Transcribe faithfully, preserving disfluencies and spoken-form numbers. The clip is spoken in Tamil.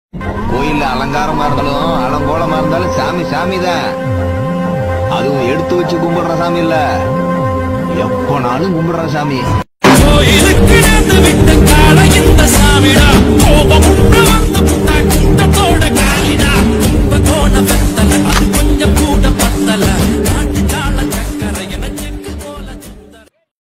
கோயில்ல அலங்காரமா இருந்தாலும் அலங்கோலமா இருந்தாலும் சாமி சாமி தான். அதுவும் எடுத்து வச்சு கும்பிடுற சாமி இல்ல, எப்பனாலும் கும்பிடுற சாமி.